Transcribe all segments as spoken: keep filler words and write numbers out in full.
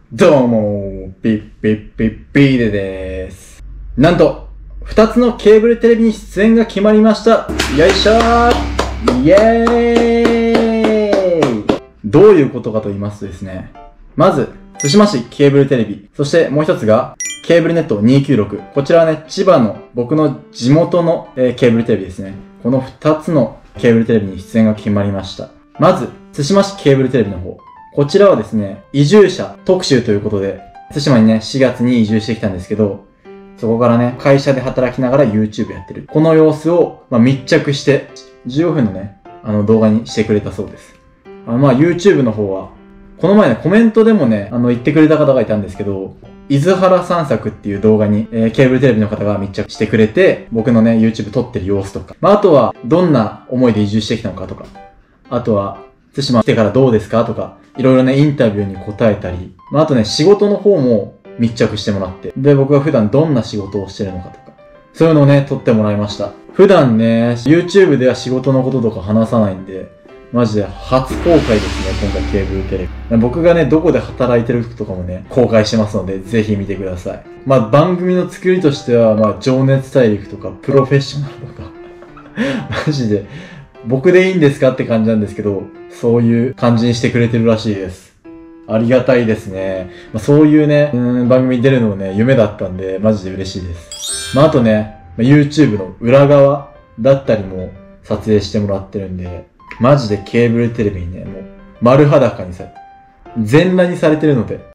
どうも、ピッピッピッピーデです。なんと、二つのケーブルテレビに出演が決まりました。よいしょーイエーイ。どういうことかと言いますとですね、まず、津島市ケーブルテレビ、そしてもう一つが、ケーブルネットにひゃくきゅうじゅうろく。こちらはね、千葉の僕の地元の、えー、ケーブルテレビですね。この二つのケーブルテレビに出演が決まりました。まず、津島市ケーブルテレビの方。こちらはですね、移住者特集ということで、津島にね、しがつに移住してきたんですけど、そこからね、会社で働きながら YouTube やってる。この様子を、まあ、密着して、じゅうごふんのね、あの動画にしてくれたそうです。あのまあ YouTube の方は、この前ね、コメントでもね、あの言ってくれた方がいたんですけど、伊豆原散策っていう動画に、えー、ケーブルテレビの方が密着してくれて、僕のね、YouTube 撮ってる様子とか、まああとは、どんな思いで移住してきたのかとか、あとは、津島来てからどうですかとか、いろいろね、インタビューに答えたり、まあ、あとね、仕事の方も密着してもらって、で、僕が普段どんな仕事をしてるのかとか、そういうのをね、撮ってもらいました。普段ね、YouTube では仕事のこととか話さないんで、マジで初公開ですね、今回ケーブルテレビ。僕がね、どこで働いてるとかもね、公開してますので、ぜひ見てください。まあ、番組の作りとしては、まあ、情熱大陸とか、プロフェッショナルとか、マジで、僕でいいんですかって感じなんですけど、そういう感じにしてくれてるらしいです。ありがたいですね。まあ、そういうね、うーん、番組に出るのもね、夢だったんで、マジで嬉しいです。まあ、あとね、まあ、YouTube の裏側だったりも撮影してもらってるんで、マジでケーブルテレビにね、もう丸裸にされ、全裸にされてるので、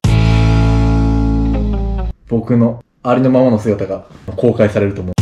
僕のありのままの姿が公開されると思う。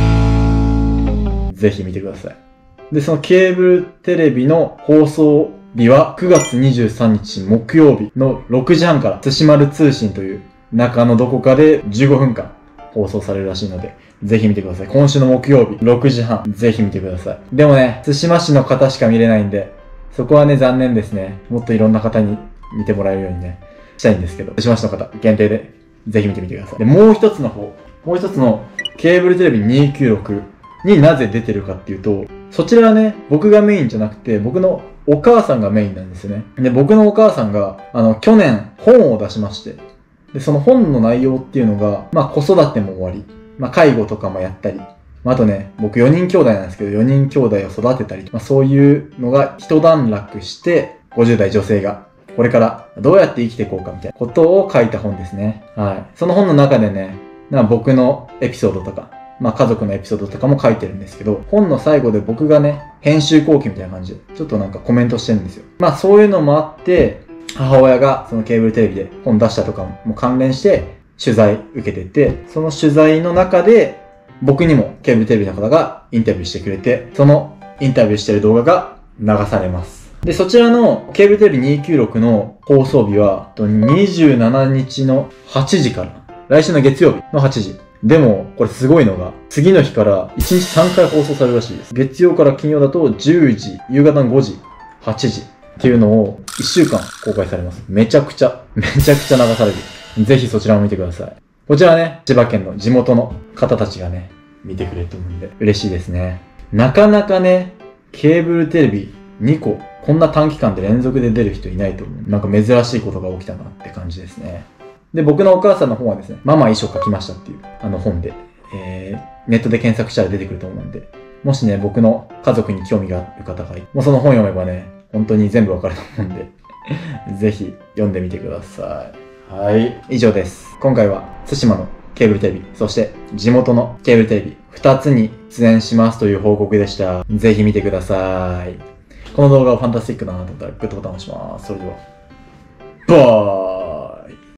ぜひ見てください。で、そのケーブルテレビの放送日はくがつにじゅうさんにち木曜日のろくじはんから津島る通信という中のどこかでじゅうごふんかん放送されるらしいので、ぜひ見てください。今週の木曜日ろくじはん、ぜひ見てください。でもね、津島市の方しか見れないんで、そこはね、残念ですね。もっといろんな方に見てもらえるようにね、したいんですけど、津島市の方限定でぜひ見てみてください。で、もう一つの方、もう一つのケーブルテレビにひゃくきゅうじゅうろくになぜ出てるかっていうと、そちらはね、僕がメインじゃなくて、僕のお母さんがメインなんですよね。で、僕のお母さんが、あの、去年本を出しまして、で、その本の内容っていうのが、まあ子育ても終わり、まあ介護とかもやったり、まあ、あとね、僕よにん兄弟なんですけど、よにん兄弟を育てたり、まあそういうのが一段落して、ごじゅうだい女性が、これからどうやって生きていこうかみたいなことを書いた本ですね。はい。その本の中でね、なんか僕のエピソードとか、まあ家族のエピソードとかも書いてるんですけど、本の最後で僕がね、編集後期みたいな感じで、ちょっとなんかコメントしてるんですよ。まあそういうのもあって、母親がそのケーブルテレビで本出したとかも関連して取材受けてて、その取材の中で僕にもケーブルテレビの方がインタビューしてくれて、そのインタビューしてる動画が流されます。で、そちらのケーブルテレビにひゃくきゅうじゅうろくの放送日はにじゅうしちにちのはちじから、来週の月曜日のはちじ。でも、これすごいのが、次の日からいちにちさんかい放送されるらしいです。月曜から金曜だとじゅうじ、夕方のごじ、はちじっていうのをいっしゅうかん公開されます。めちゃくちゃ、めちゃくちゃ流される。ぜひそちらも見てください。こちらね、千葉県の地元の方たちがね、見てくれると思うんで、嬉しいですね。なかなかね、ケーブルテレビにこ、こんな短期間で連続で出る人いないと思う。なんか珍しいことが起きたなって感じですね。で、僕のお母さんの本はですね、ママ遺書書きましたっていう、あの本で、えー、ネットで検索したら出てくると思うんで、もしね、僕の家族に興味がある方がいる、もうその本読めばね、本当に全部わかると思うんで、ぜひ読んでみてください。はい。以上です。今回は、津島のケーブルテレビ、そして地元のケーブルテレビ、二つに出演しますという報告でした。ぜひ見てください。この動画はファンタスティックだなと思ったらグッドボタンを押します。それでは、バー